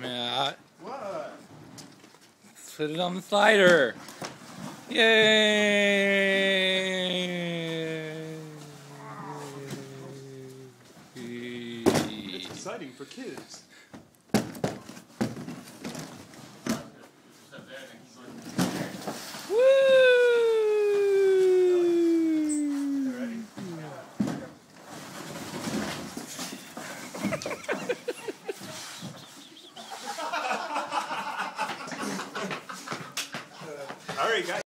Matt. What? Let's put it on the slider. Yay! It's exciting for kids. Woo! Ready?